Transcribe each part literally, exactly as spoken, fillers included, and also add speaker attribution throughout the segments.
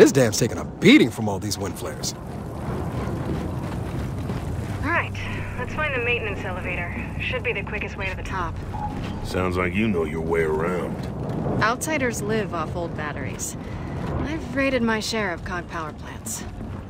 Speaker 1: this dam's taking a beating from all these wind flares.
Speaker 2: Alright, let's find the maintenance elevator. Should be the quickest way to the top.
Speaker 3: Sounds like you know your way around.
Speaker 2: Outsiders live off old batteries. I've raided my share of cog power plants.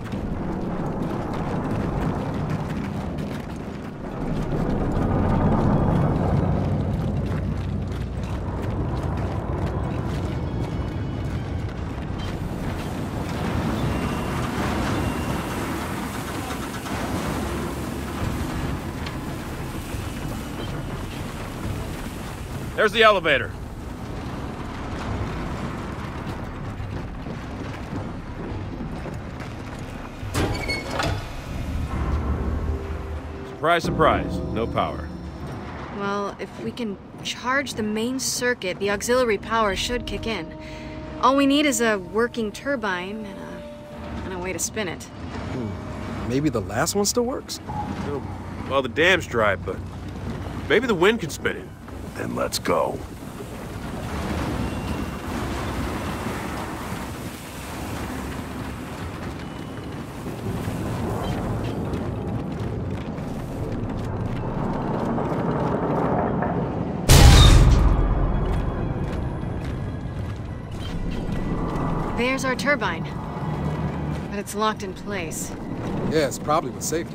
Speaker 4: There's the elevator. Surprise, surprise. No power.
Speaker 2: Well, if we can charge the main circuit, the auxiliary power should kick in. All we need is a working turbine and a, and a way to spin it.
Speaker 1: Hmm. Maybe the last one still works?
Speaker 4: Well, the dam's dry, but maybe the wind can spin it.
Speaker 3: Then let's go.
Speaker 2: There's our turbine. But it's locked in place.
Speaker 1: Yeah, it's probably with safety.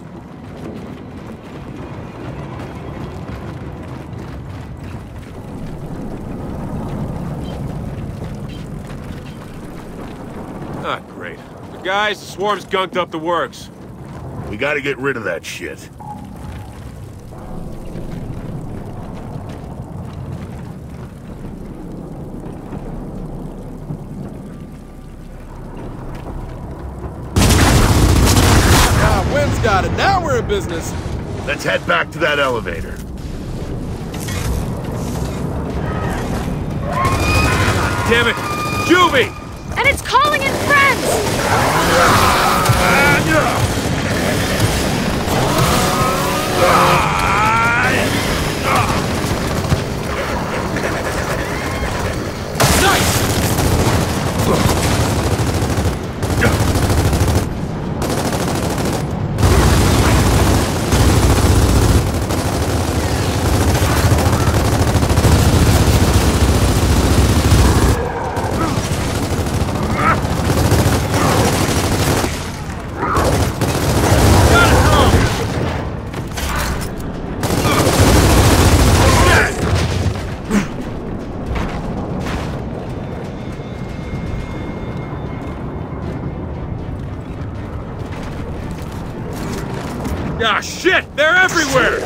Speaker 4: Ah, great. The guys, the swarm's gunked up the works.
Speaker 3: We gotta get rid of that shit.
Speaker 1: Ah, wind's got it. Now we're in business.
Speaker 3: Let's head back to that elevator.
Speaker 4: Damn it! Juvie!
Speaker 2: And it's calling in friends!
Speaker 4: Ah, shit! They're everywhere!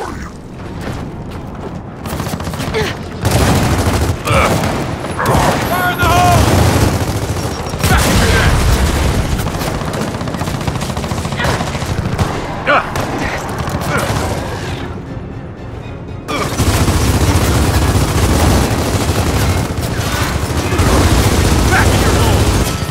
Speaker 4: Fire in the hole! Back into that! Back in your hole!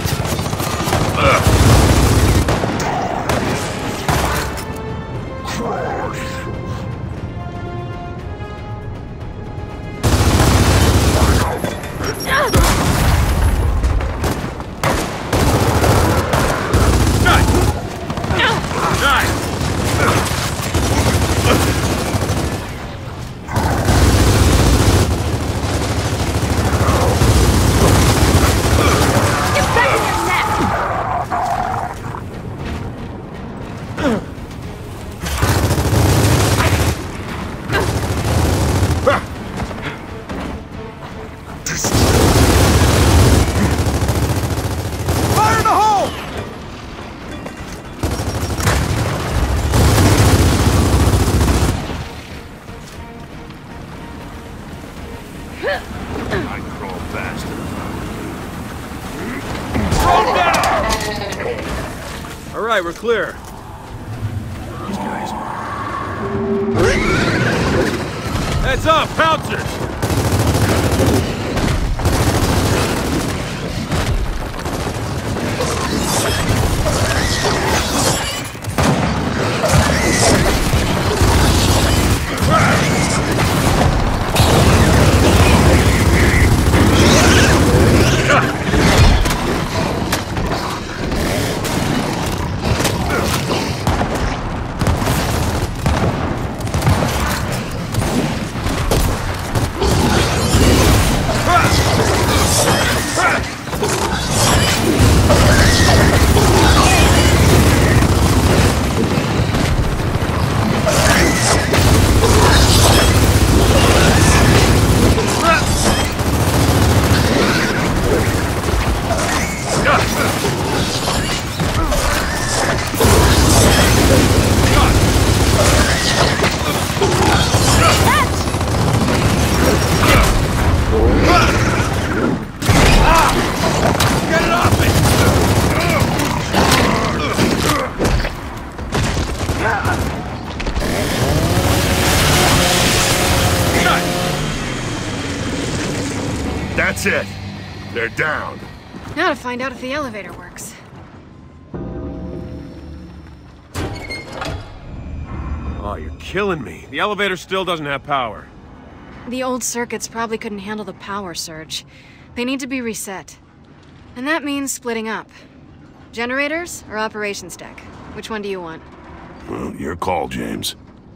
Speaker 3: I crawl faster.
Speaker 4: All right, we're clear.
Speaker 3: These guys.
Speaker 4: Heads up, pouncers!
Speaker 3: That's it. They're down.
Speaker 2: Now to find out if the elevator works.
Speaker 4: Oh, you're killing me. The elevator still doesn't have power.
Speaker 2: The old circuits probably couldn't handle the power surge. They need to be reset. And that means splitting up. Generators or operations deck? Which one do you want?
Speaker 3: Well, your call, James.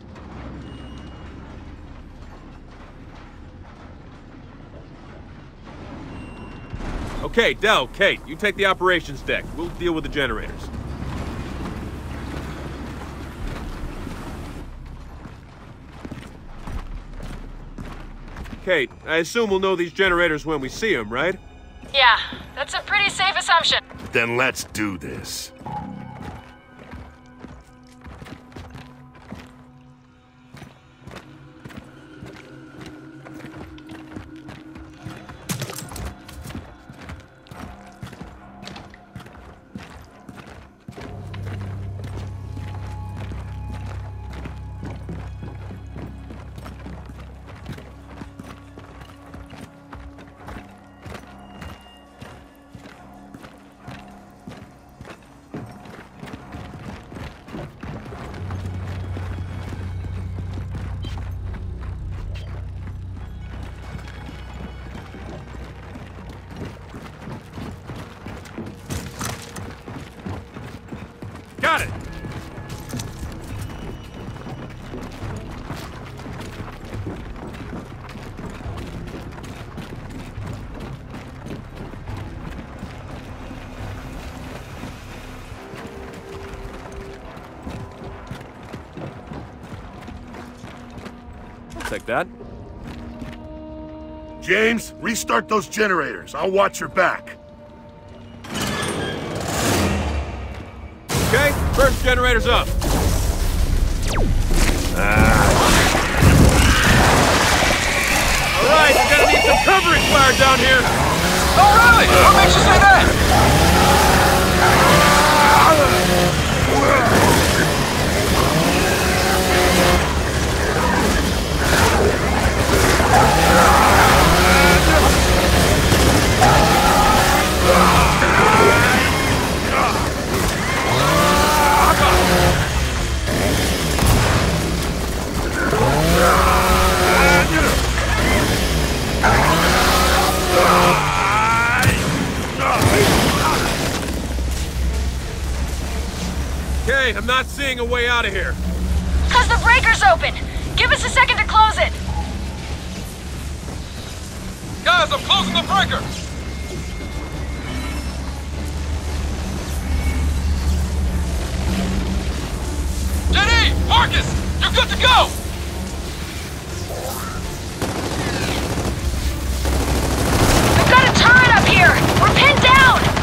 Speaker 4: Okay, Del, Kate, you take the operations deck. We'll deal with the generators. Kate, I assume we'll know these generators when we see them, right?
Speaker 2: Yeah, that's a pretty safe assumption.
Speaker 3: Then let's do this.
Speaker 4: Got it! I'll take that.
Speaker 3: James, restart those generators. I'll watch your back.
Speaker 4: Okay, first generator's up. All right, we're gonna need some covering fire down here.
Speaker 5: Oh, really? What makes you say that?
Speaker 4: Okay, I'm not seeing a way out of here.
Speaker 2: Cause the breaker's open! Give us a second to close it!
Speaker 5: Guys, I'm closing the breaker! Jenny! Marcus! You're good to go!
Speaker 2: We've got a turret up here! We're pinned down!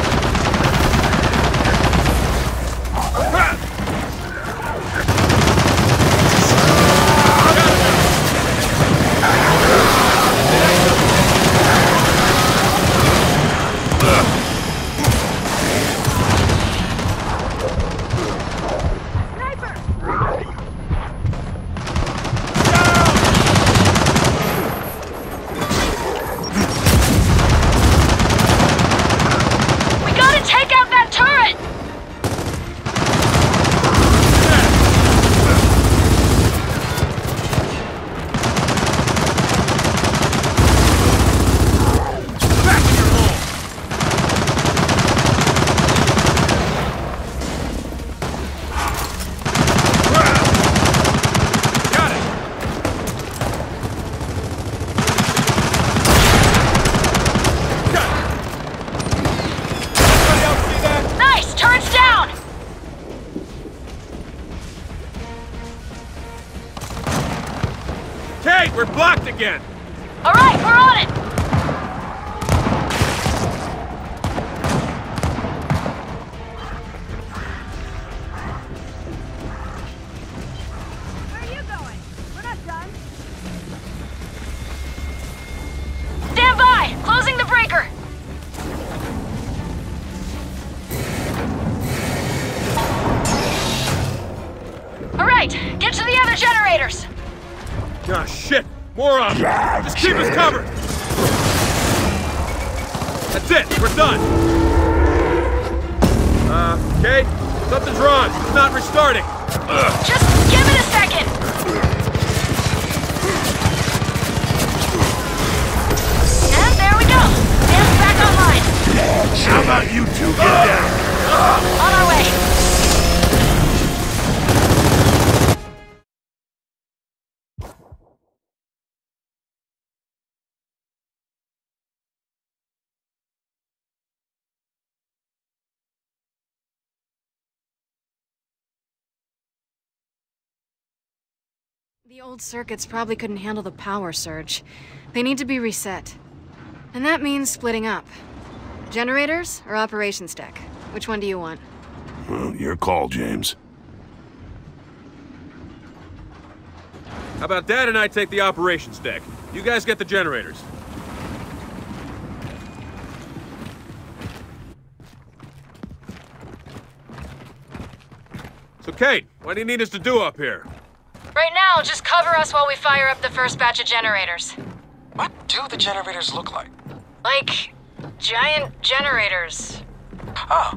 Speaker 4: Kate, we're blocked again!
Speaker 2: All right, we're on it!
Speaker 6: Where are you going? We're not done.
Speaker 2: Stand by! Closing the breaker! All right, get to the other generators!
Speaker 4: Ah, shit! More of them! Just keep us covered! That's it, we're done. Uh, okay, something's wrong. It's not restarting. Ugh.
Speaker 7: Just give it a second! And there we go! Dam's back online!
Speaker 3: How about you two get down?
Speaker 7: On our way!
Speaker 2: The old circuits probably couldn't handle the power surge. They need to be reset. And that means splitting up. Generators or operations deck? Which one do you want?
Speaker 3: Well, your call, James.
Speaker 4: How about Dad and I take the operations deck? You guys get the generators. So, Kate, what do you need us to do up here?
Speaker 2: Right now, just cover us while we fire up the first batch of generators.
Speaker 5: What do the generators look like?
Speaker 2: Like, giant generators.
Speaker 5: Oh.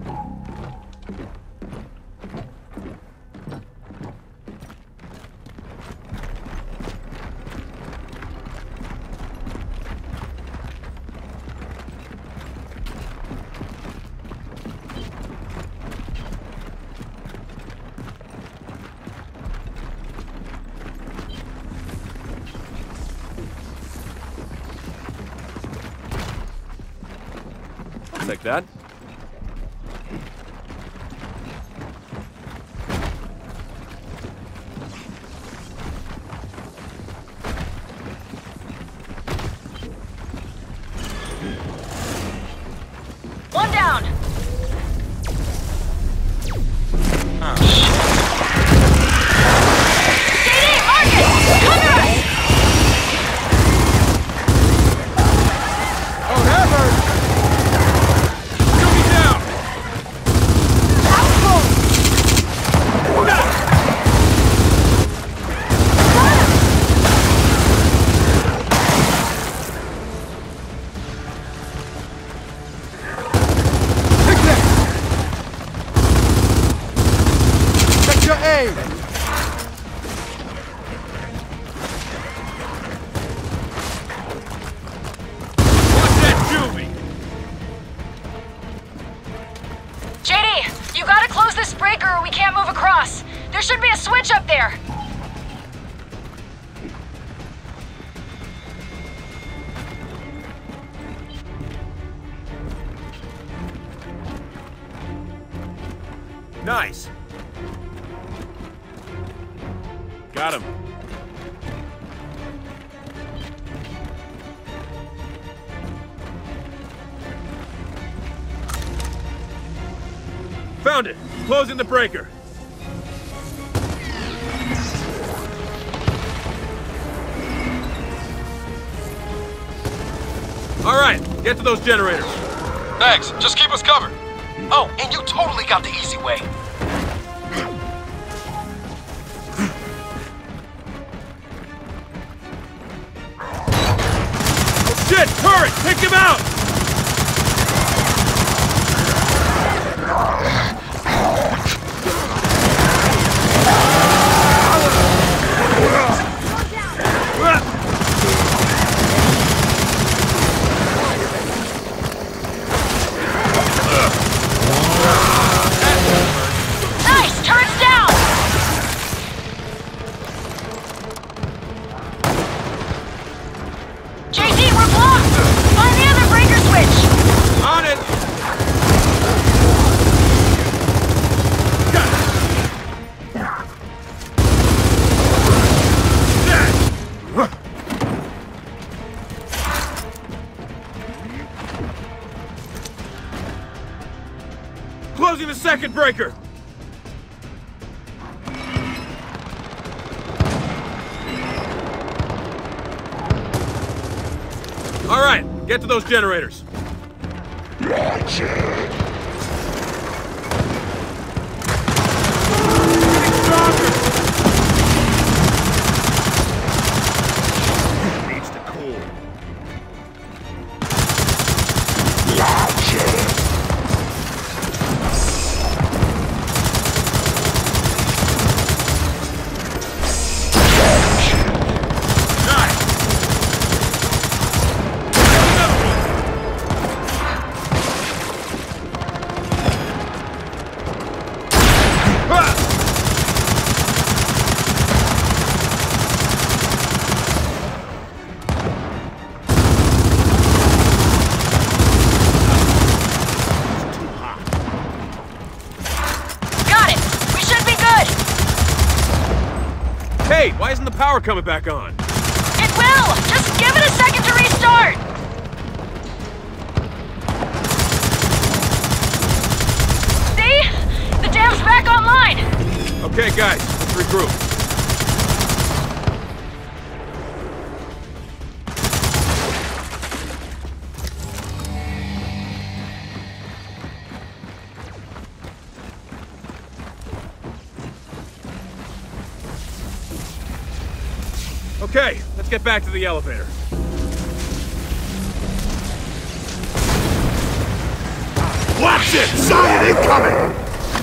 Speaker 4: Take that.
Speaker 7: One down!
Speaker 5: Oh, shit.
Speaker 7: J D, Marcus! Cover us!
Speaker 1: Oh, that hurt!
Speaker 7: J D, you gotta close this breaker or we can't move across. There should be a switch up there.
Speaker 4: Nice. Got him. Found it! Closing the breaker. All right, get to those generators.
Speaker 5: Thanks, just keep us covered. Oh, and you totally got the easy way.
Speaker 4: Oh shit! Hurry! Take him out!
Speaker 7: Nice! Turns down! J D, we're blocked! Find the other breaker switch!
Speaker 4: On it! Closing the second breaker! All right, get to those generators.
Speaker 3: Roger.
Speaker 4: Needs to cool. power coming back on?
Speaker 7: It will! Just give it a second to restart! See? The dam's back online!
Speaker 4: Okay, guys, let's regroup. Okay, let's get back to the elevator.
Speaker 3: Watch it! Zion incoming!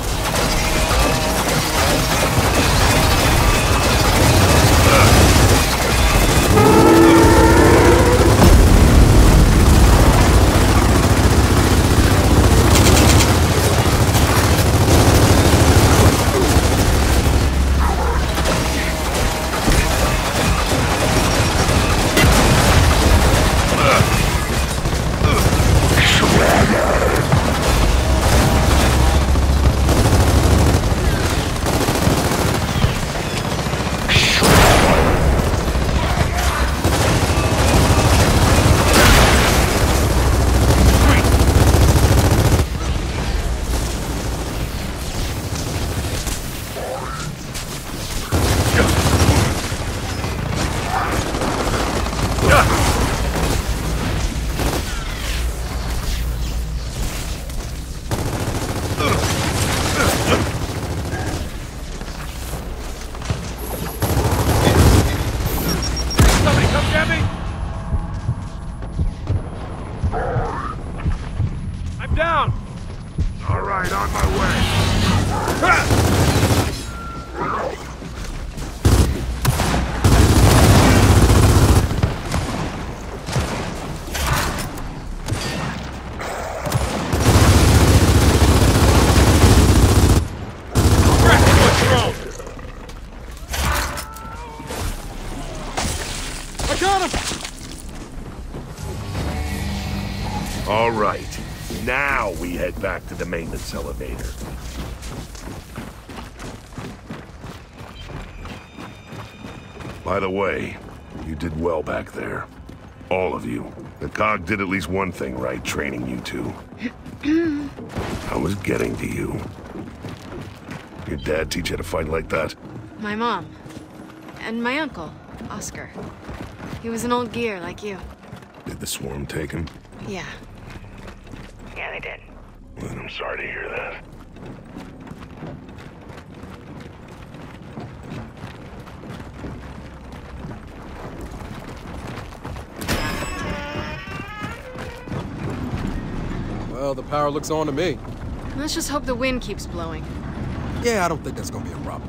Speaker 3: All right, now we head back to the maintenance elevator. By the way, you did well back there. All of you. The cog did at least one thing right, training you two. I was getting to you. Your dad teach you to fight like that?
Speaker 2: My mom. And my uncle, Oscar. He was an old gear like you.
Speaker 3: Did the swarm take him?
Speaker 2: Yeah. Yeah, they did.
Speaker 3: Well, I'm sorry to hear that.
Speaker 1: Well, the power looks on to me.
Speaker 2: Let's just hope the wind keeps blowing.
Speaker 1: Yeah, I don't think that's gonna be a problem.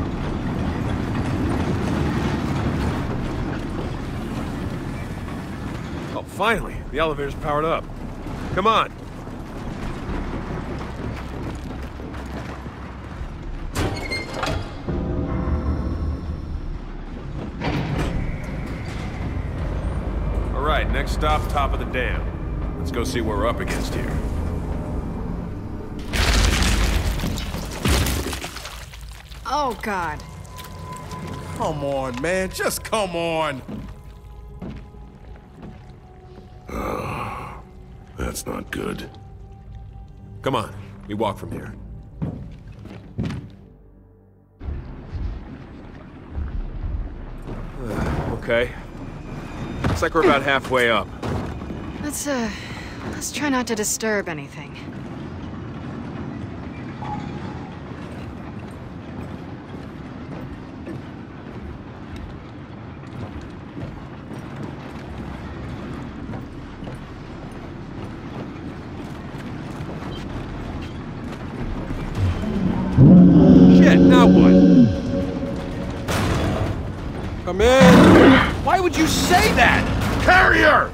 Speaker 4: Oh, finally, the elevator's powered up. Come on. All right, next stop, top of the dam. Let's go see what we're up against here.
Speaker 2: Oh, God.
Speaker 1: Come on, man. Just come on.
Speaker 3: That's not good.
Speaker 4: Come on, we walk from here. Uh, okay. Looks like we're about halfway up.
Speaker 2: Let's, uh, let's try not to disturb anything.
Speaker 4: Shit, now what?
Speaker 1: Come in.
Speaker 4: Why would you say that?
Speaker 3: Carrier!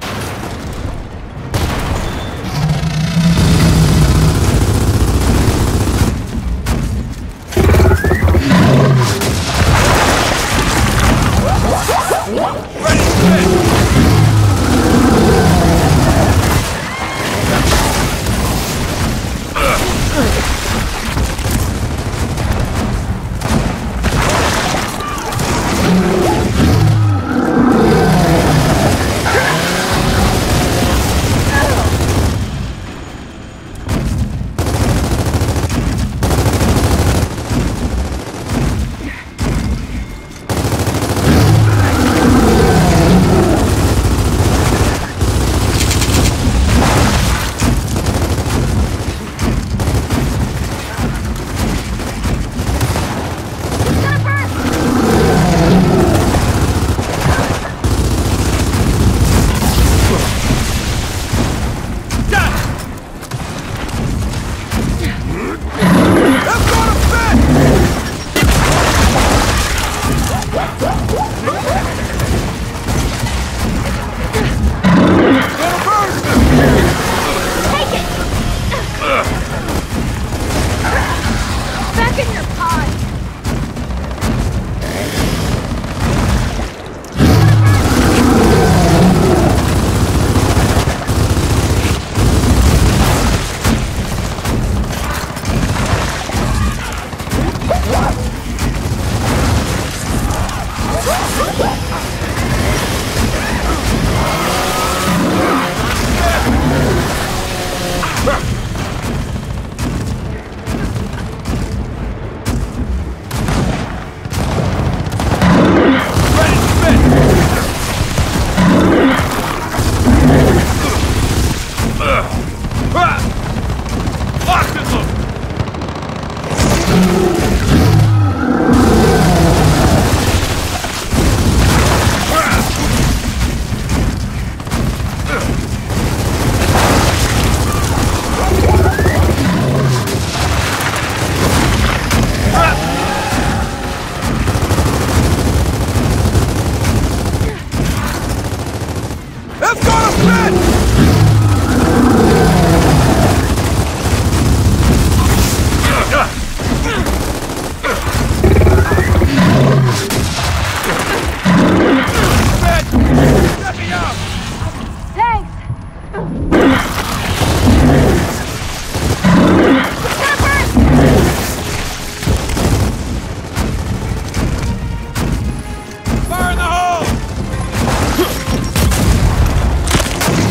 Speaker 4: Ready,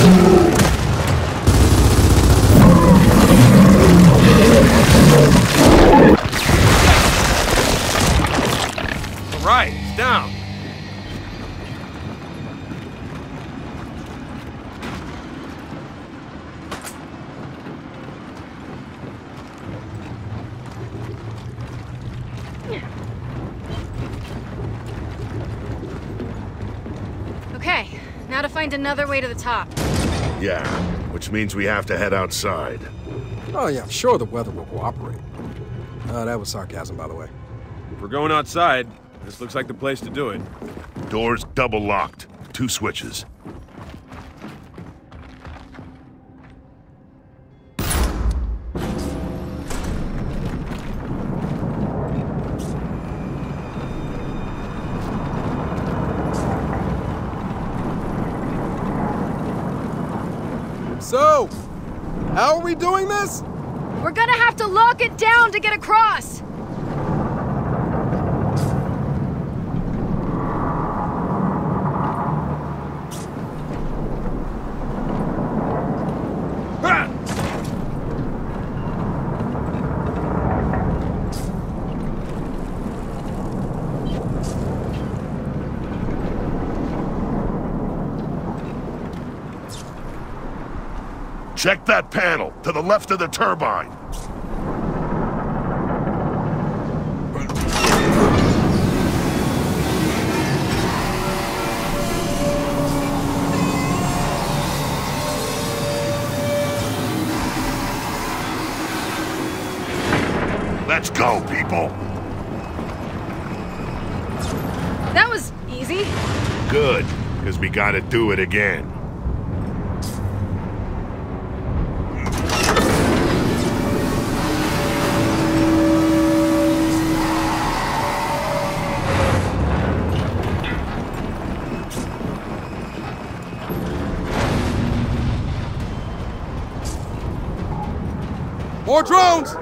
Speaker 4: All right, it's down.
Speaker 2: Okay, now to find another way to the top.
Speaker 3: Yeah, which means we have to head outside.
Speaker 1: Oh yeah, I'm sure the weather will cooperate. Uh, that was sarcasm, by the way.
Speaker 4: If we're going outside, this looks like the place to do it.
Speaker 3: Doors double locked. Two switches.
Speaker 1: So, how are we doing this?
Speaker 2: We're gonna have to lock it down to get across!
Speaker 3: Check that panel, to the left of the turbine. Let's go, people.
Speaker 2: That was easy.
Speaker 3: Good, because we gotta do it again.
Speaker 1: More drones!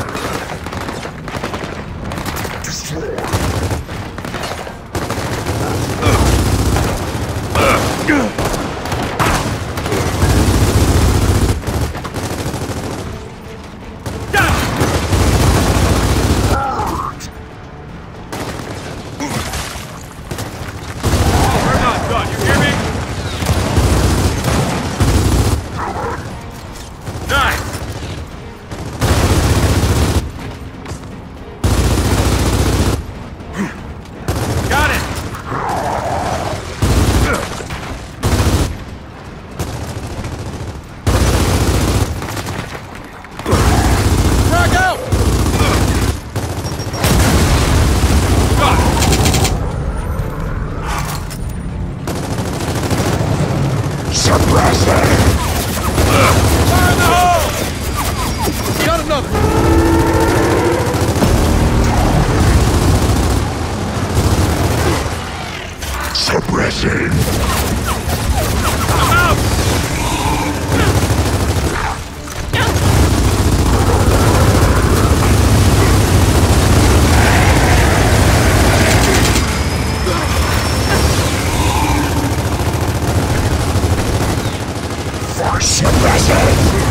Speaker 4: We're not done, you hear me? Nice! Got it!
Speaker 1: Frag out!
Speaker 4: Got it!
Speaker 3: Suppress it!
Speaker 1: Fire in the hole! Got another!
Speaker 3: Suppressing!
Speaker 4: I'm out!
Speaker 3: For suppressing!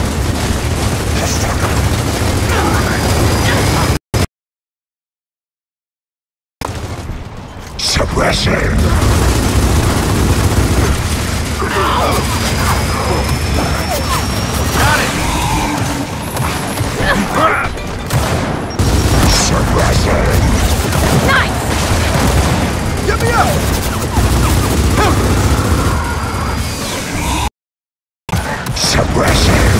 Speaker 3: Suppressing!
Speaker 4: Got it!
Speaker 3: Suppressing!
Speaker 2: Nice!
Speaker 1: Get me up!
Speaker 3: Suppressing!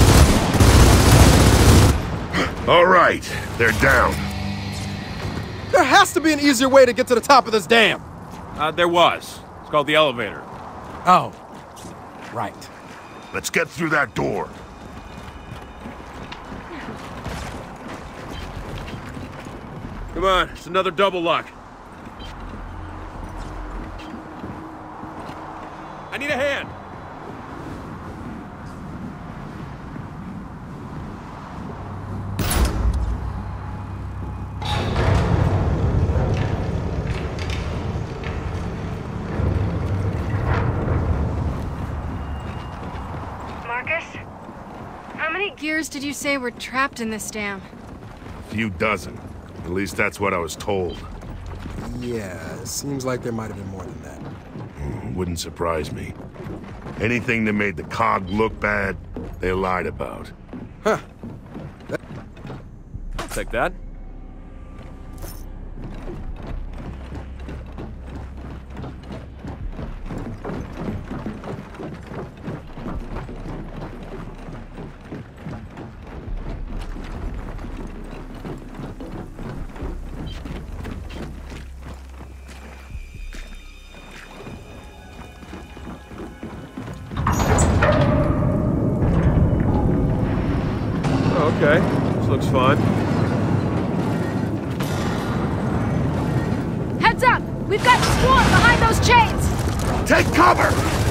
Speaker 3: All right, they're down.
Speaker 1: There has to be an easier way to get to the top of this dam!
Speaker 4: Uh, there was. It's called the elevator.
Speaker 1: Oh. Right.
Speaker 3: Let's get through that door.
Speaker 4: Come on, it's another double lock. I need a hand.
Speaker 2: gears did you say were trapped in this dam?
Speaker 3: A few dozen. At least that's what I was told.
Speaker 1: Yeah, it seems like there might have been more than that.
Speaker 3: Mm, wouldn't surprise me. Anything that made the cog look bad, they lied about.
Speaker 1: Huh.
Speaker 4: I'll take that. Okay, this looks fun.
Speaker 7: Heads up! We've got Swarm behind those chains!
Speaker 3: Take cover!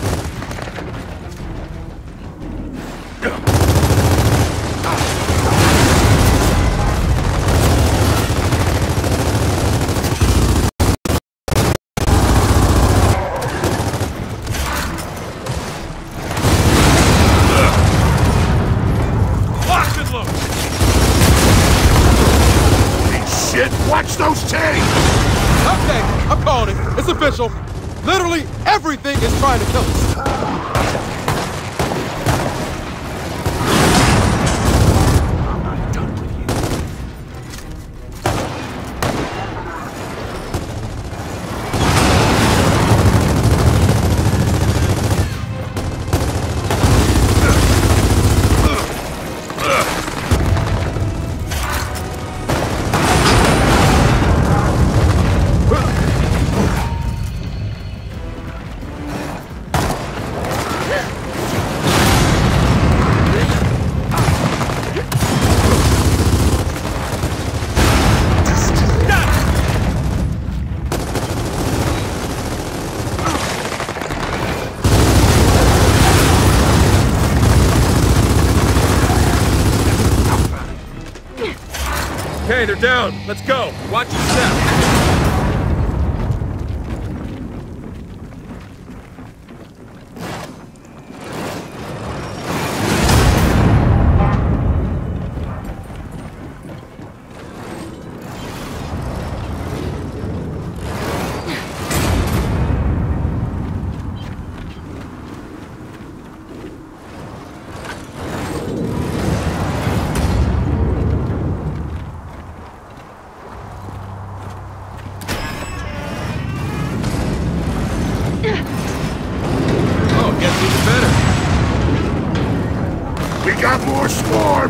Speaker 3: Watch those chains!
Speaker 1: Okay, I'm calling it. It's official. Literally everything is trying to kill us. I'm not done with you.
Speaker 4: Okay, they're down. Let's go. Watch your step.
Speaker 3: We got more Swarm!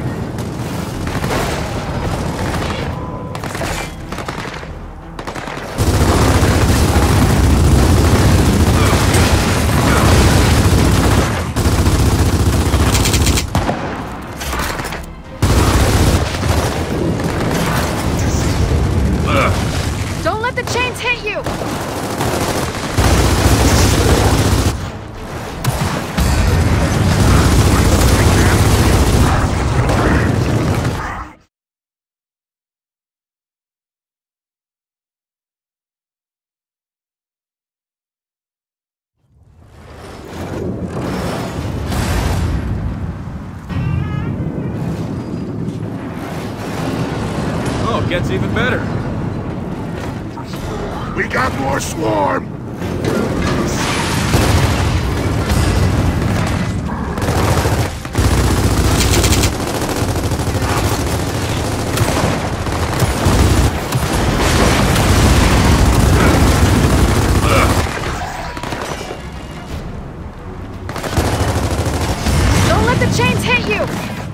Speaker 7: Don't let the chains hit you!
Speaker 4: Oh, it gets even better.
Speaker 3: We got more Swarm!
Speaker 7: Don't let the chains hit you!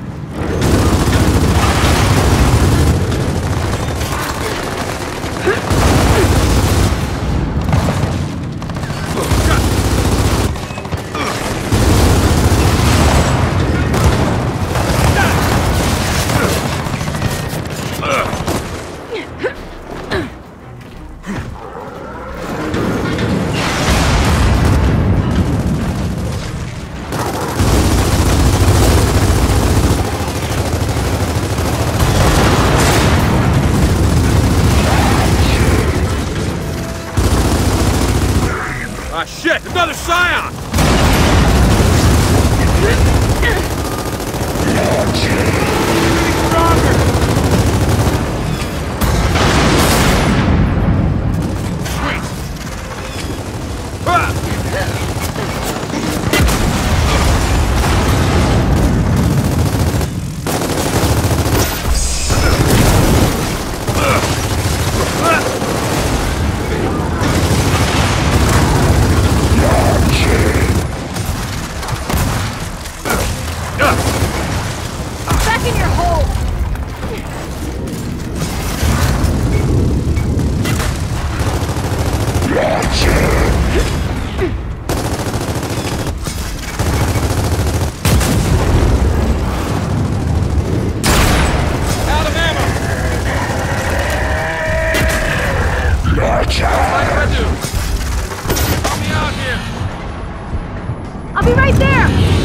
Speaker 4: Ah, shit! Another Scion!
Speaker 3: Launch
Speaker 6: I'll be right there!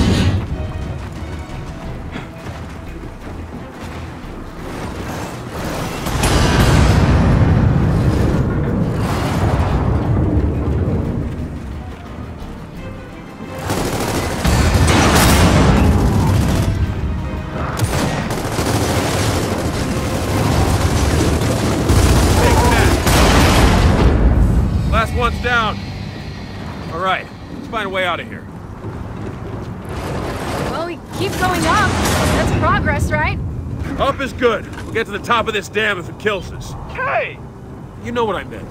Speaker 4: One's down. All right, let's find a way out of here.
Speaker 2: Well, we keep going up. That's progress, right?
Speaker 4: Up is good. We'll get to the top of this dam if it kills us.
Speaker 5: Hey!
Speaker 4: You know what I meant.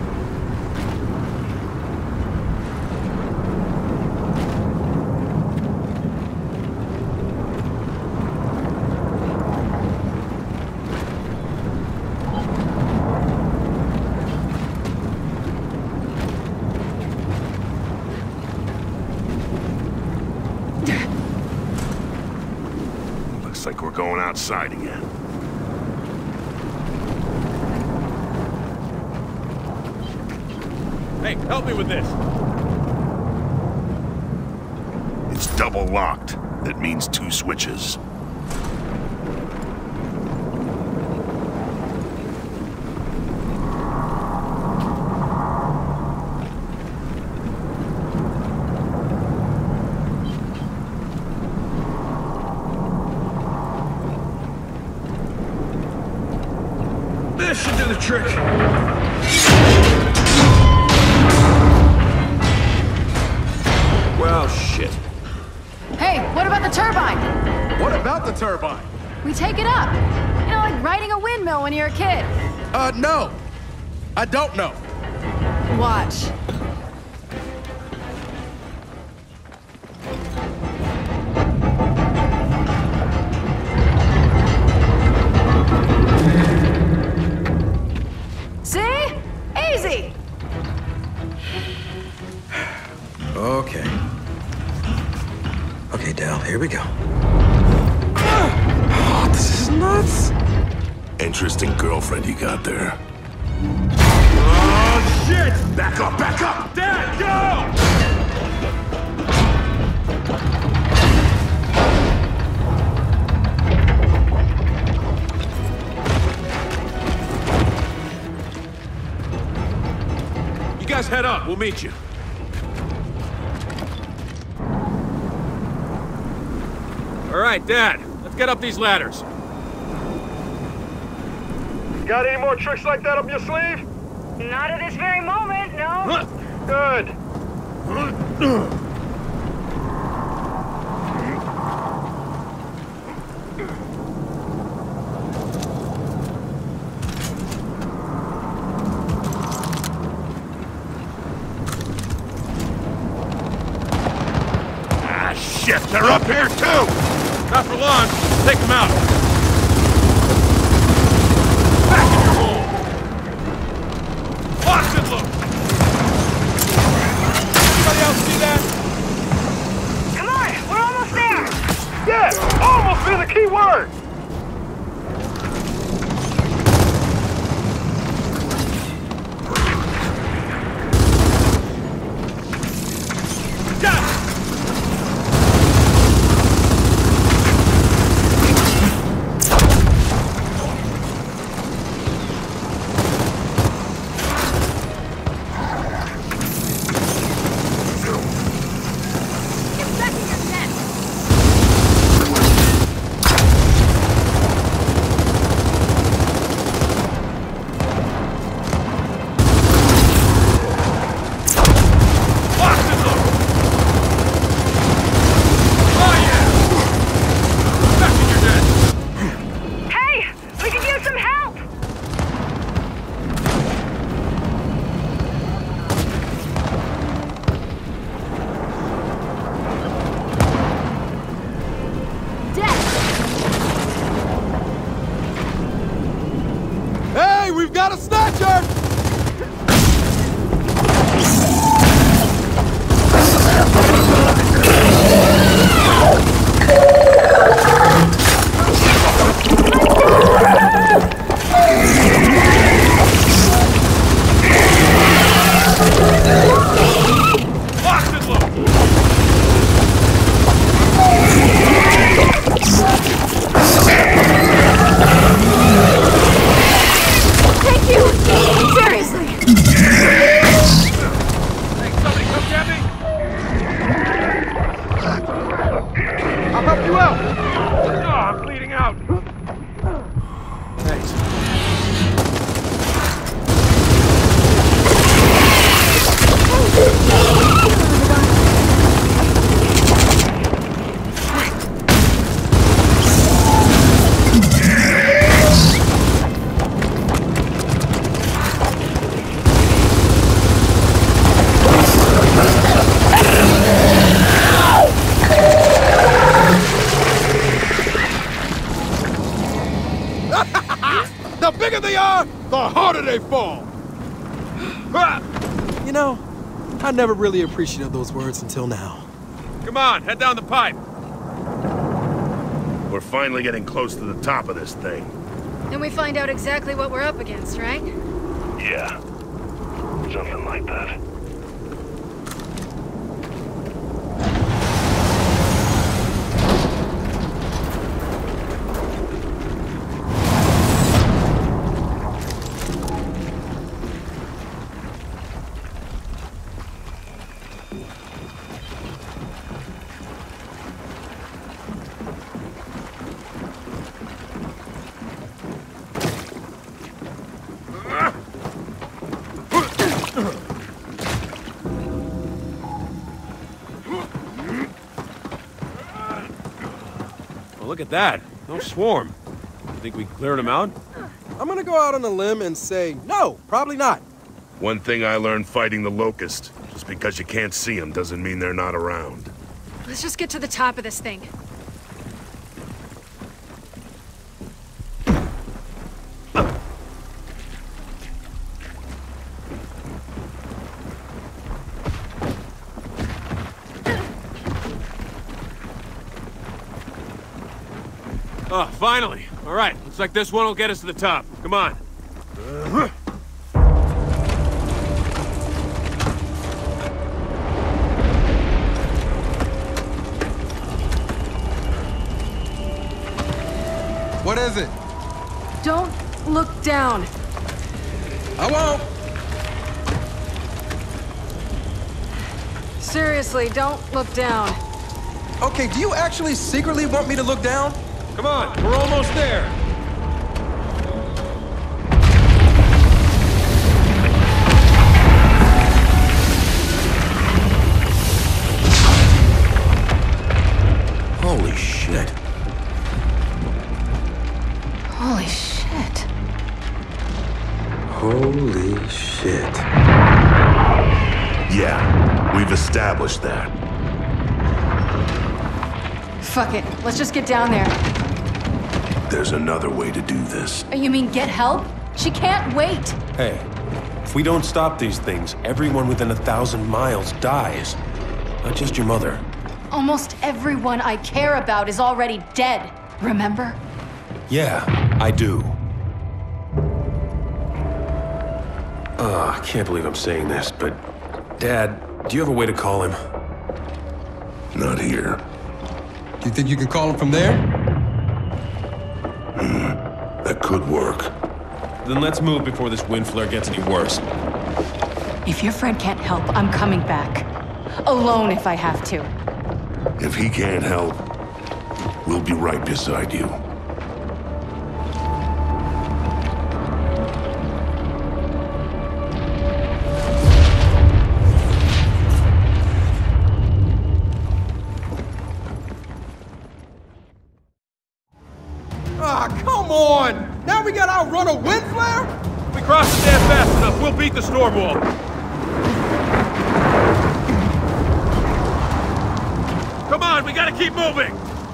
Speaker 3: Looks like we're going outside again.
Speaker 4: Hey, help me with this.
Speaker 3: It's double locked. That means two switches.
Speaker 5: This should do the trick. Well, shit.
Speaker 7: Hey, what about the turbine?
Speaker 1: What about the turbine?
Speaker 7: We take it up. You know, like riding a windmill when you're a kid.
Speaker 1: Uh, no. I don't know.
Speaker 7: Watch. See? Easy!
Speaker 5: Okay. Okay, Del, here we go. Oh, this is nuts.
Speaker 3: Interesting girlfriend you got there.
Speaker 4: Oh, shit!
Speaker 3: Back up, back up!
Speaker 4: Dad, go! You guys head up. We'll meet you. All right, Dad. Let's get up these ladders.
Speaker 8: Got any more tricks like that up your sleeve?
Speaker 6: Not at this very moment, no.
Speaker 8: Good.
Speaker 3: Ah, shit! They're up here, too!
Speaker 4: Not for long. Take them out. Back in your hole. Lock and load. Anybody else see that?
Speaker 6: Come on, we're almost there.
Speaker 8: Yeah, almost been the key word.
Speaker 4: Got it.
Speaker 1: they fall. You know, I never really appreciated those words until now.
Speaker 4: Come on, head down the pipe.
Speaker 3: We're finally getting close to the top of this thing.
Speaker 2: Then we find out exactly what we're up against, right?
Speaker 3: Yeah. Something like that.
Speaker 4: Look at that. No swarm. You think we cleared them out?
Speaker 1: I'm gonna go out on a limb and say, no, probably not.
Speaker 3: One thing I learned fighting the Locust, just because you can't see them doesn't mean they're not around.
Speaker 2: Let's just get to the top of this thing.
Speaker 4: Oh, finally. All right, looks like this one will get us to the top. Come on. Uh-huh.
Speaker 1: What is it?
Speaker 2: Don't look down.
Speaker 1: I won't.
Speaker 2: Seriously, don't look down.
Speaker 1: Okay, do you actually secretly want me to look down?
Speaker 4: Come on, we're almost there.
Speaker 3: Holy shit.
Speaker 2: Holy shit.
Speaker 3: Holy shit. Yeah, we've established that.
Speaker 7: Fuck it. Let's just get down there.
Speaker 3: There's another way to do this.
Speaker 7: You mean get help? She can't wait.
Speaker 9: Hey, if we don't stop these things, everyone within a thousand miles dies. Not just your mother.
Speaker 7: Almost everyone I care about is already dead. Remember?
Speaker 9: Yeah, I do. Uh, I can't believe I'm saying this, but... Dad, do you have a way to call him?
Speaker 3: Not here.
Speaker 1: You think you can call him from there?
Speaker 3: Hmm, that could work.
Speaker 9: Then let's move before this wind flare gets any worse.
Speaker 7: If your friend can't help, I'm coming back. Alone if I have to.
Speaker 3: If he can't help, we'll be right beside you.
Speaker 1: Ah, come on! Now we gotta outrun a wind flare?
Speaker 4: If we cross the dam fast enough, we'll beat the storm wall. Come on, we gotta keep moving!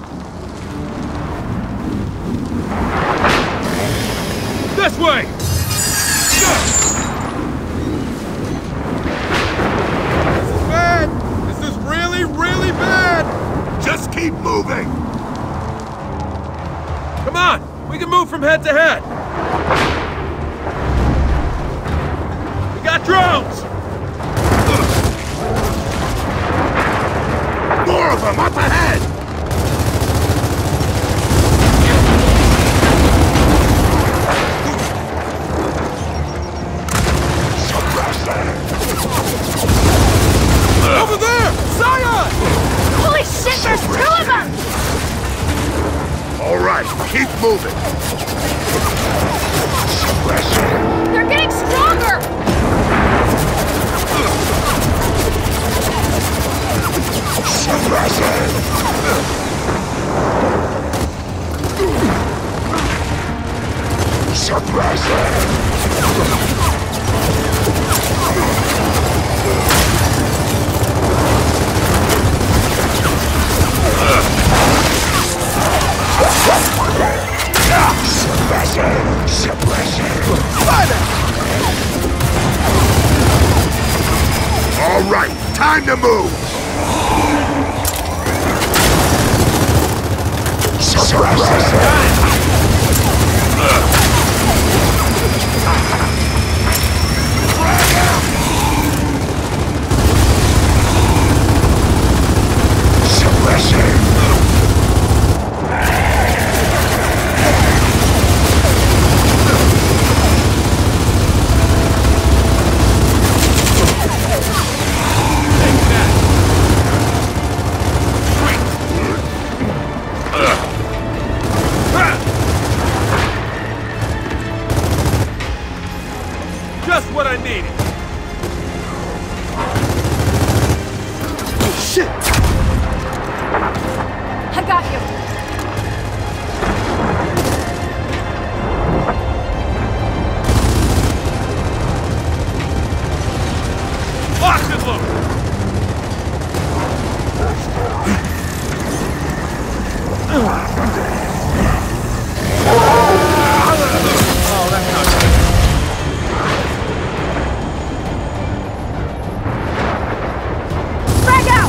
Speaker 4: This way!
Speaker 1: This is bad! This is really, really bad!
Speaker 3: Just keep moving!
Speaker 4: Come on! We can move from head to head! We got drones!
Speaker 3: More of them up ahead!
Speaker 1: Over there! Zion!
Speaker 7: Holy shit, there's two of them!
Speaker 3: All right, keep moving.
Speaker 7: They're getting stronger!
Speaker 3: Suppressor! to move!
Speaker 4: Just what I needed.
Speaker 1: Oh, shit!
Speaker 7: I got you.
Speaker 4: Lock and load. Oh, that's not good.
Speaker 7: Frag out!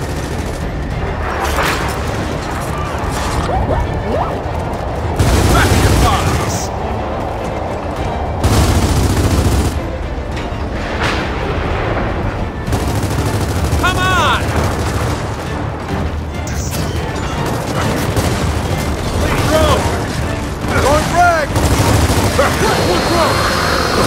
Speaker 4: Back to your bodies. Come on! Please throw!
Speaker 1: Going frag! One throw!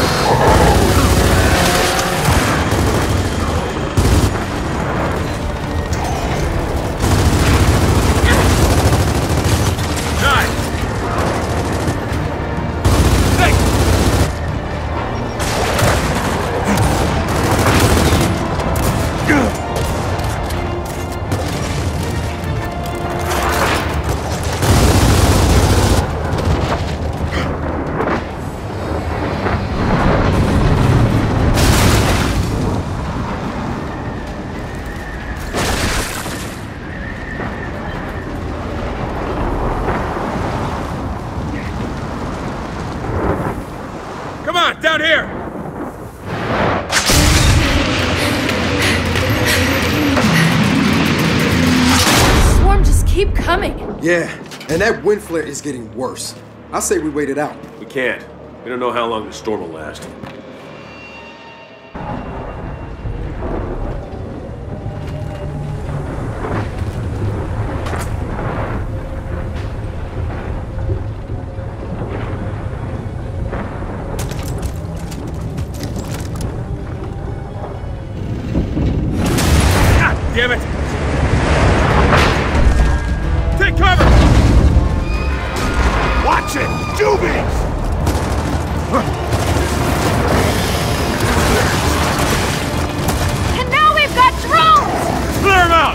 Speaker 4: Nice! Hey! Come on, down here!
Speaker 7: Swarm just keep coming.
Speaker 10: Yeah, and that wind flare is getting worse. I say we wait it out.
Speaker 9: We can't. We don't know how long the storm will last.
Speaker 4: God damn it! Take cover!
Speaker 3: Watch it! Doobies!
Speaker 7: And now we've got drones!
Speaker 4: Clear them out!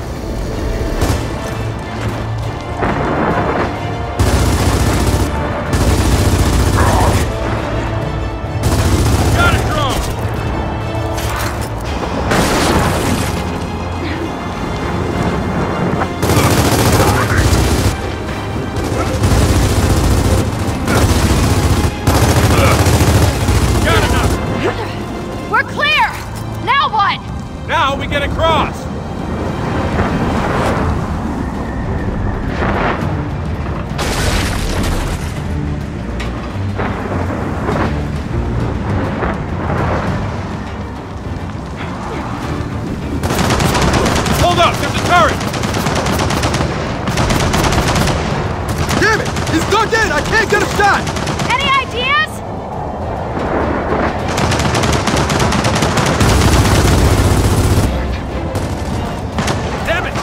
Speaker 4: Got it, drone! Got enough!
Speaker 7: We're clear! Now what?
Speaker 4: Now we get across! Hold up! There's a turret!
Speaker 1: Damn it! He's dug in! I can't get a shot!
Speaker 7: Any ideas?
Speaker 4: Damn it!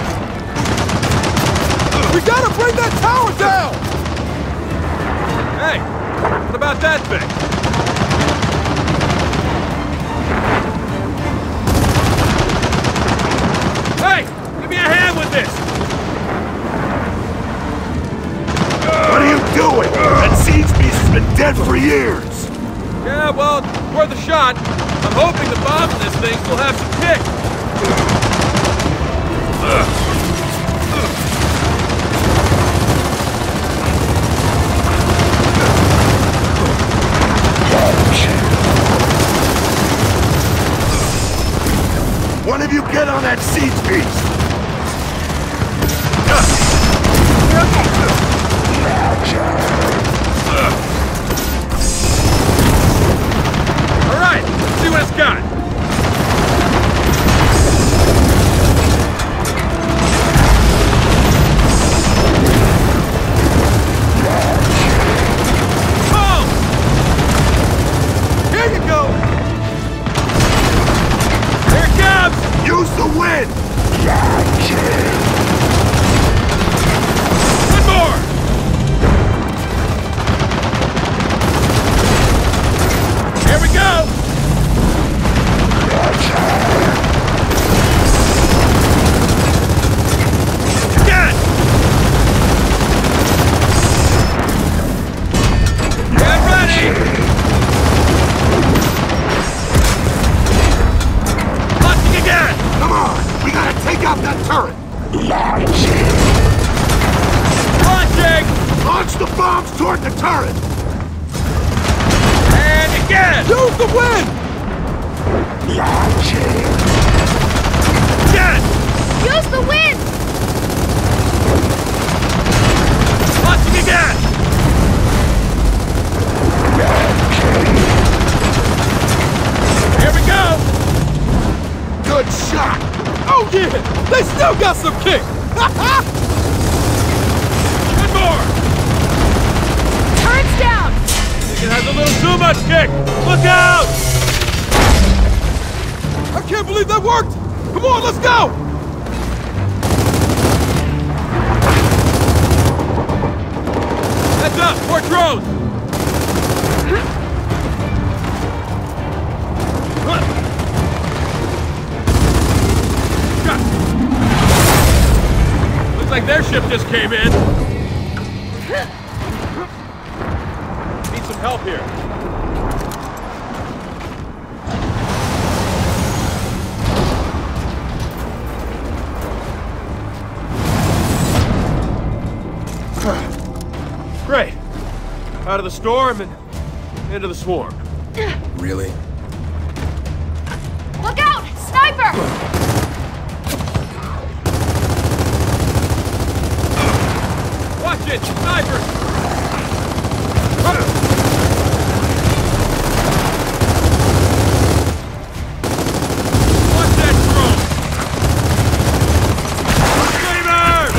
Speaker 1: We gotta bring that tower down!
Speaker 4: Hey! What about that thing? Hey! Give me a hand with this!
Speaker 3: What are you doing? That siege beast has been dead for years!
Speaker 4: Yeah, well, it's worth a shot. I'm hoping the bombs in this thing still have some kick.
Speaker 3: One of you get that siege beast!
Speaker 4: All right, see what it's got.
Speaker 1: Oh! Here you go!
Speaker 4: Here it comes!
Speaker 3: Use the wind!
Speaker 4: One more! Here we go! Again! Get ready! Launching again!
Speaker 3: Come on! We gotta take out that turret!
Speaker 4: Launching!
Speaker 3: Launch the bombs toward the turret!
Speaker 4: And again!
Speaker 1: Use the wind!
Speaker 3: Launching!
Speaker 4: Again!
Speaker 7: Use the wind!
Speaker 4: Launching again! Here we go!
Speaker 3: Good shot!
Speaker 1: Oh yeah! They still got some kick!
Speaker 4: One more!
Speaker 7: Turret's down!
Speaker 4: I think it has a little too much kick! Look out!
Speaker 1: I can't believe that worked! Come on, let's go!
Speaker 4: Heads up! More drones! Looks like their ship just came in. Need some help here. Great. Out of the storm and into the swarm.
Speaker 10: Really?
Speaker 7: Look out! Sniper!
Speaker 4: Watch it! Snipers! Watch that drone! Screamer!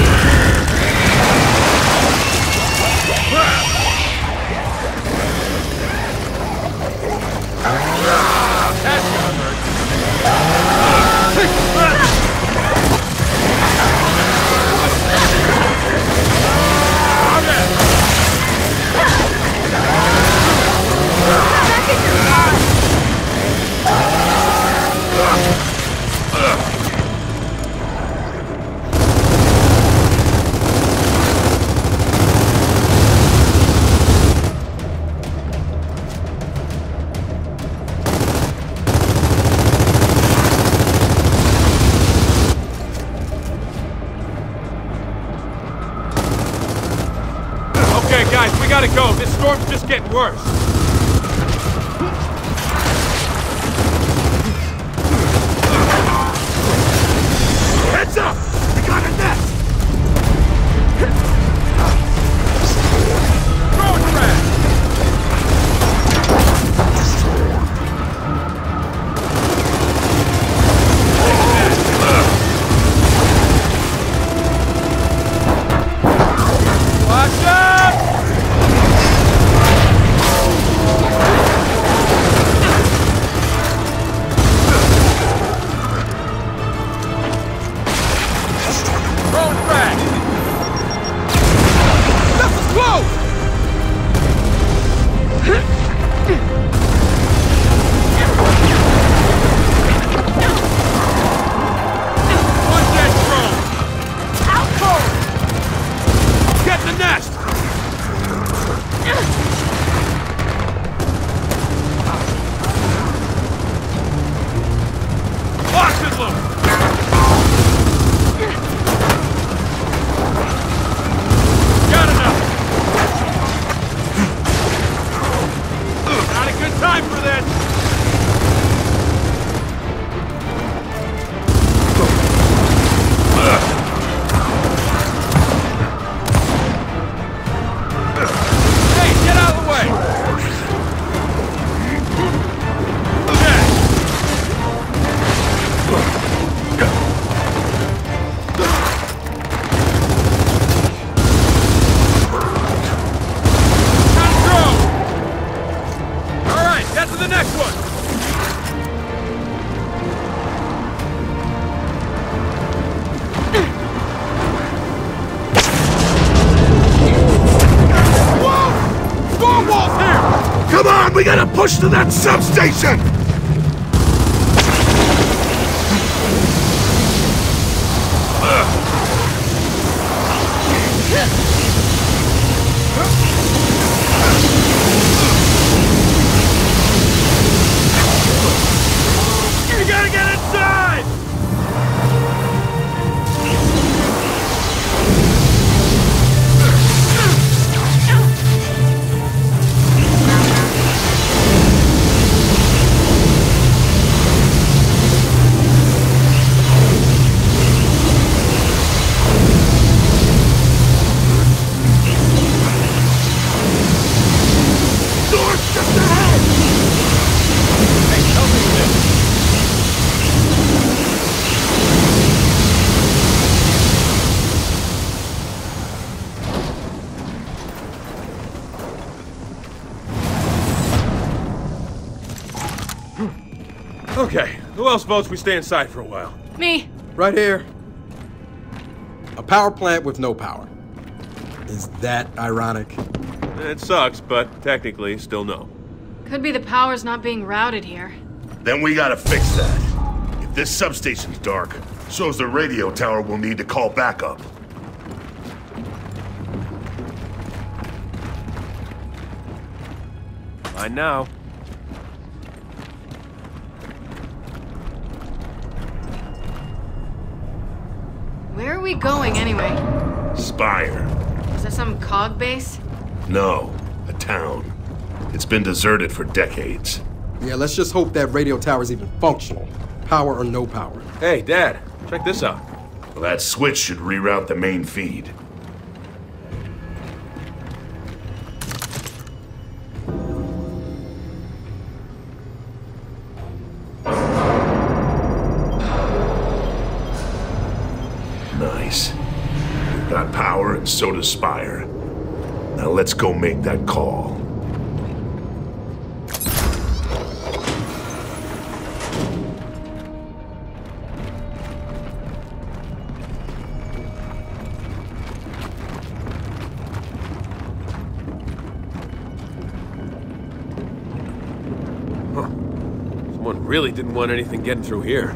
Speaker 4: That's gonna Okay, guys, we gotta go. This storm's just getting worse.
Speaker 3: Heads up! We got a nest!
Speaker 4: Drone crash! Watch out! Drone crash!
Speaker 1: This is close!
Speaker 4: Watch that drone!
Speaker 7: Out cold!
Speaker 4: Get the nest! Lock and load! Got enough!
Speaker 3: We gotta push to that substation!
Speaker 4: You gotta get inside! Okay, who else votes we stay inside for a while?
Speaker 7: Me.
Speaker 1: Right here. A power plant with no power. Is that ironic?
Speaker 4: It sucks, but technically, still no.
Speaker 2: Could be the power's not being routed here.
Speaker 3: Then we gotta fix that. If this substation's dark, shows the radio tower will need to call backup.
Speaker 4: I know.
Speaker 2: Where are we going anyway?
Speaker 3: Spire.
Speaker 2: Is that some cog base?
Speaker 3: No, a town. It's been deserted for decades.
Speaker 1: Yeah, let's just hope that radio tower's even functional. Power or no power.
Speaker 4: Hey, Dad, check this out.
Speaker 3: Well, that switch should reroute the main feed. Nice. We've got power and so does Spire. Now let's go make that call.
Speaker 4: Huh. Someone really didn't want anything getting through here.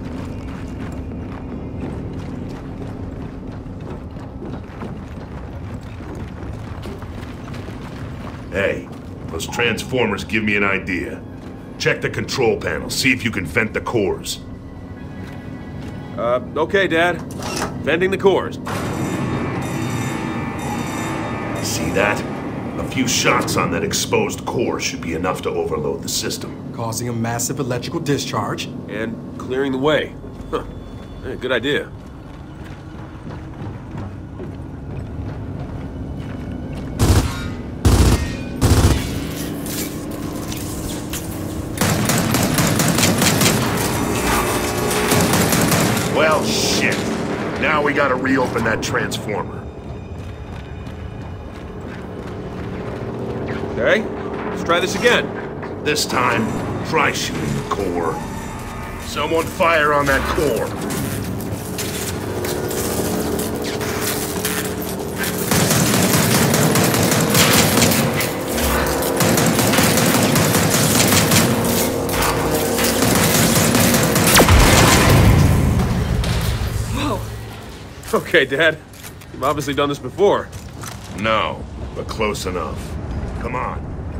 Speaker 3: Hey, those transformers give me an idea. Check the control panel, see if you can vent the cores.
Speaker 4: Uh, okay, Dad. Venting the cores.
Speaker 3: See that? A few shots on that exposed core should be enough to overload the system.
Speaker 1: Causing a massive electrical discharge.
Speaker 4: And clearing the way. Huh. Hey, good idea.
Speaker 3: Well, shit. Now we gotta reopen that transformer.
Speaker 4: Okay, let's try this again.
Speaker 3: This time, try shooting the core. Someone fire on that core.
Speaker 4: Okay, Dad. You've obviously done this before.
Speaker 3: No, but close enough. Come on.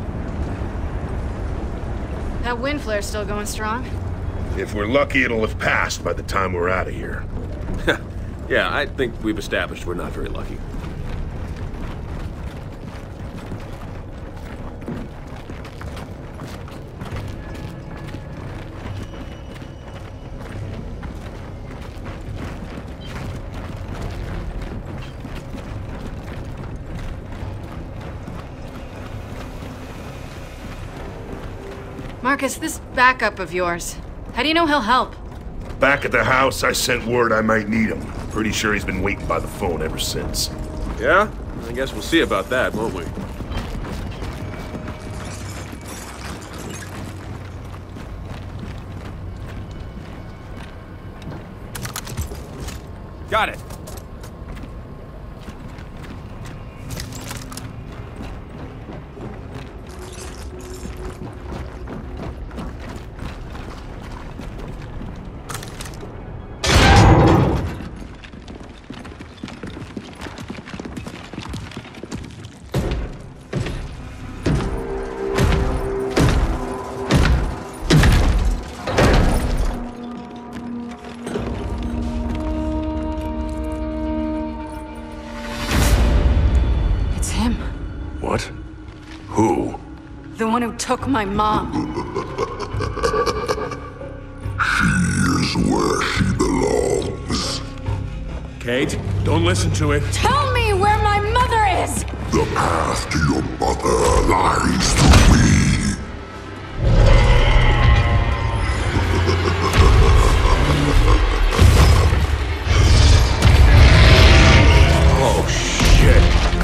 Speaker 2: That wind flare's still going strong.
Speaker 3: If we're lucky, it'll have passed by the time we're out of here.
Speaker 4: Yeah, I think we've established we're not very lucky.
Speaker 2: Marcus, this backup of yours, how do you know he'll help?
Speaker 3: Back at the house, I sent word I might need him. Pretty sure he's been waiting by the phone ever since.
Speaker 4: Yeah? I guess we'll see about that, won't we? Got it.
Speaker 7: one who took my mom.
Speaker 3: She is where she belongs.
Speaker 4: Kate, don't listen to it.
Speaker 7: Tell me where my mother is!
Speaker 3: The path to your mother lies through me.
Speaker 4: Oh, shit.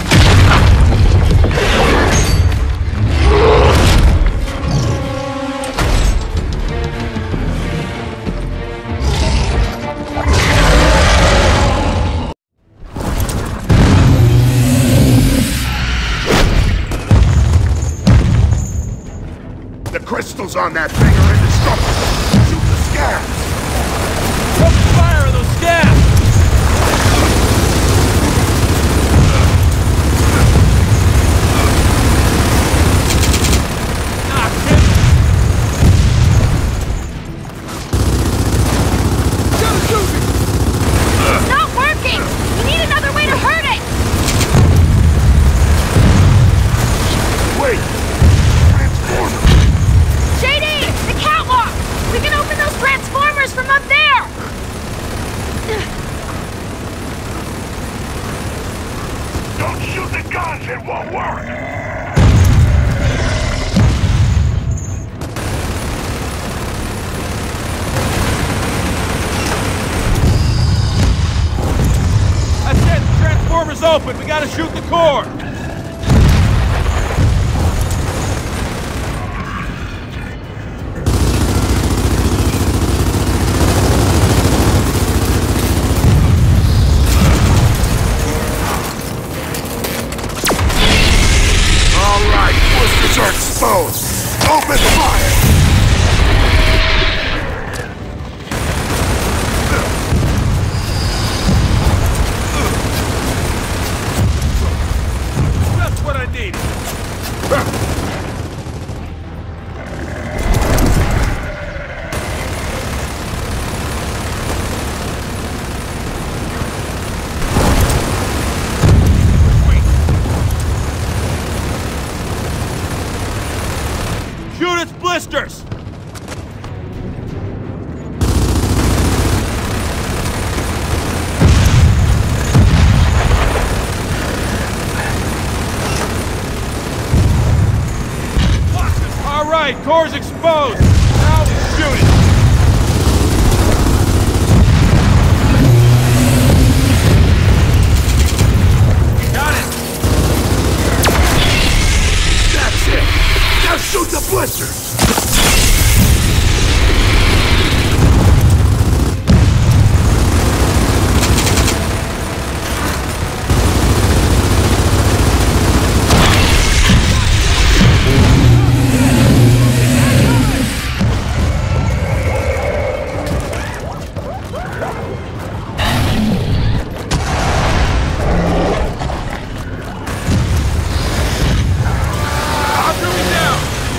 Speaker 3: The crystals on that thing are indestructible. Shoot the scabs.
Speaker 4: Open fire on those scabs!
Speaker 7: It's not working! We need another way to hurt it!
Speaker 3: Wait! Transformer!
Speaker 7: J D! The catwalk! We can open those transformers from up there!
Speaker 3: Don't shoot the guns, it won't work!
Speaker 4: That's it! The transformer's open! We gotta shoot the core!
Speaker 3: All right, boosters are exposed. Open fire!
Speaker 4: That's what I needed! Shoot its blisters! All right, core's exposed. Now shoot it. Got it.
Speaker 3: That's it! Now shoot the blisters!
Speaker 4: I'm moving down.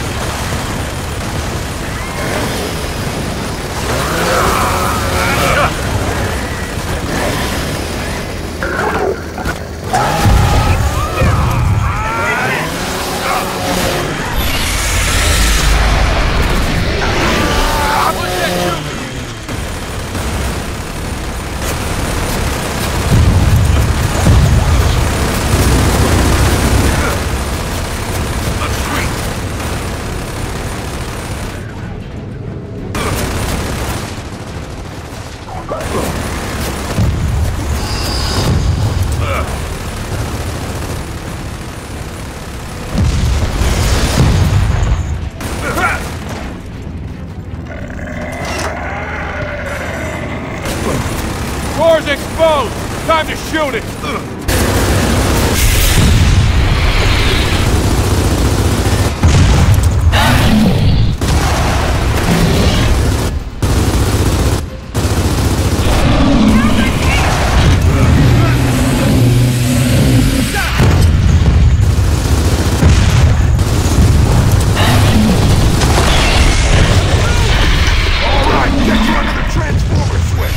Speaker 4: Core's exposed! Time to shoot it!
Speaker 3: All right, get you another transformer switch!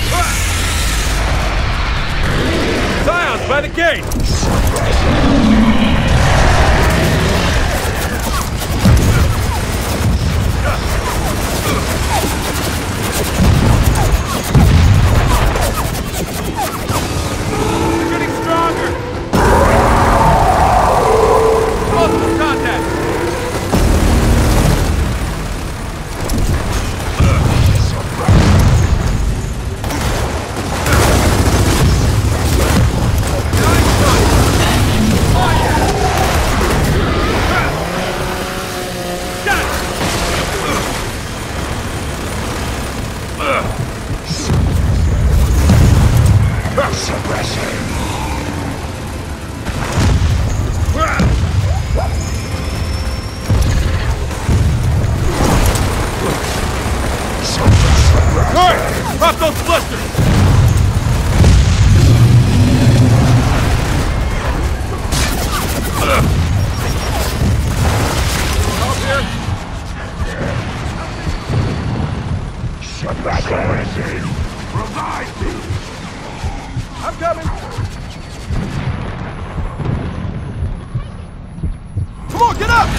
Speaker 4: Zion's by the gate! Alright! Drop those blisters!
Speaker 3: Revive me!
Speaker 8: I'm coming! Come on, get up!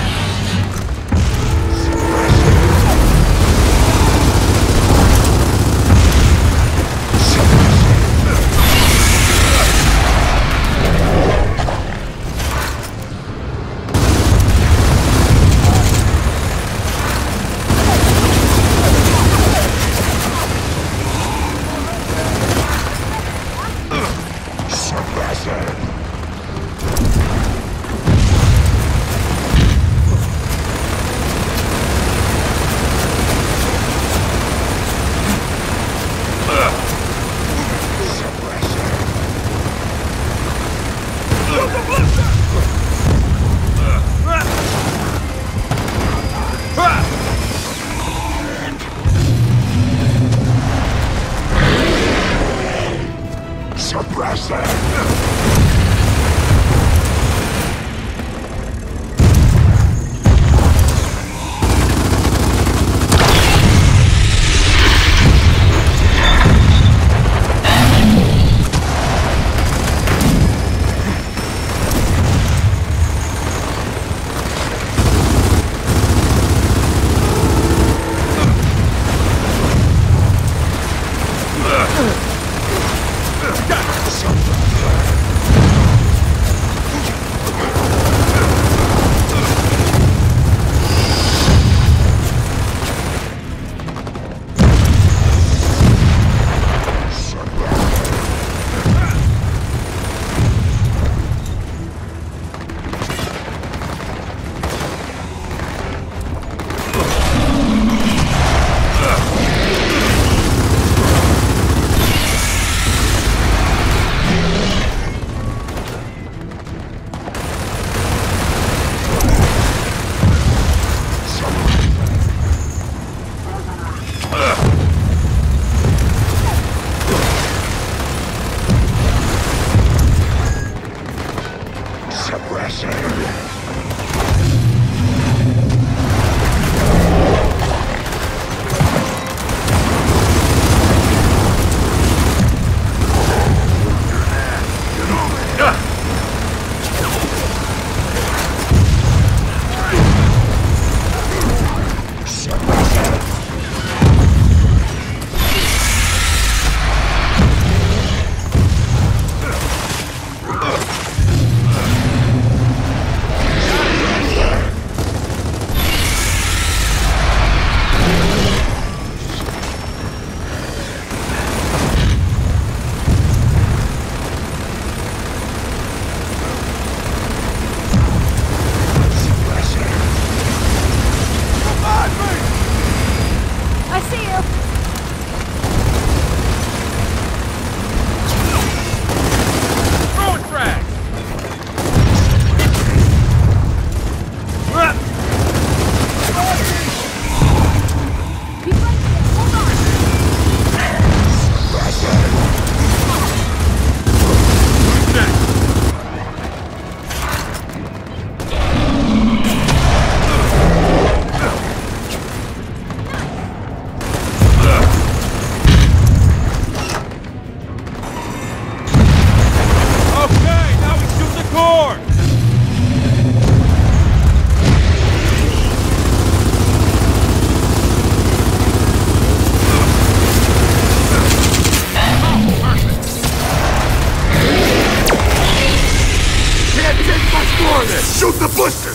Speaker 3: Shoot the blister!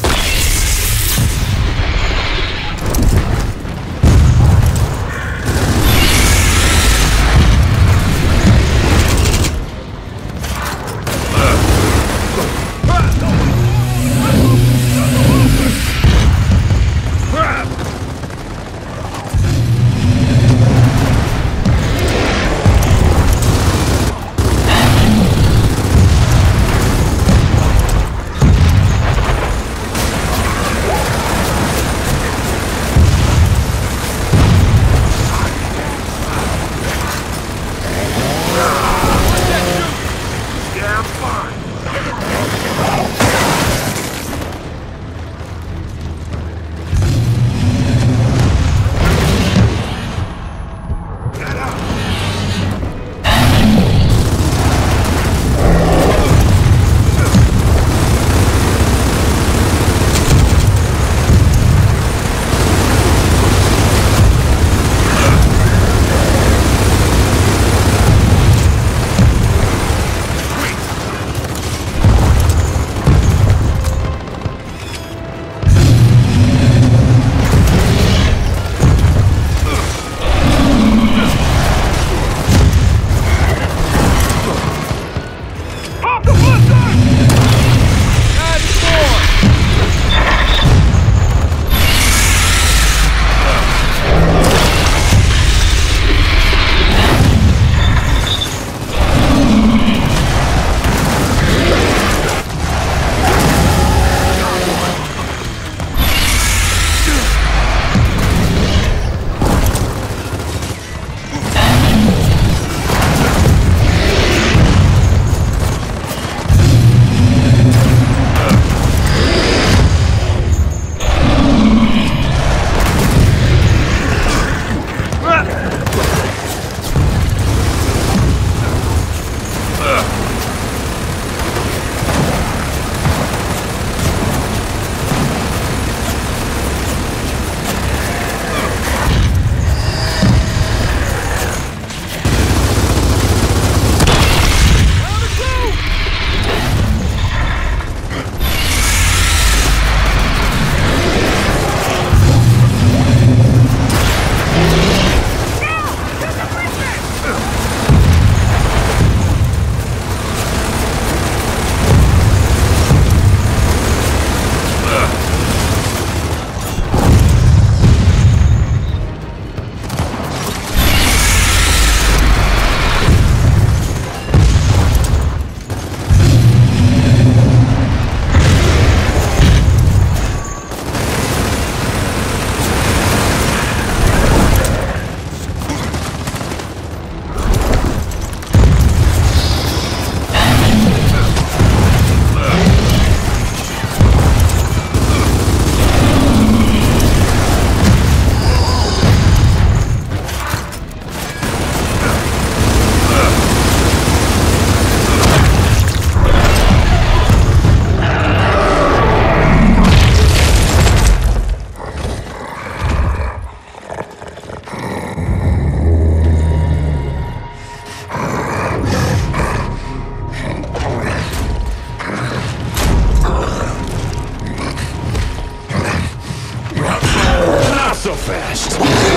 Speaker 3: fast.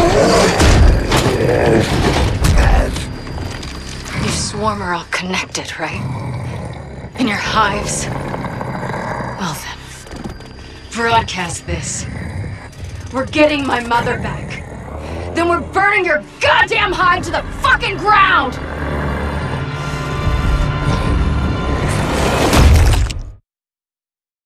Speaker 7: You swarm are all connected, right? In your hives? Well then, broadcast this. We're getting my mother back. Then we're burning your goddamn hive to the fucking ground!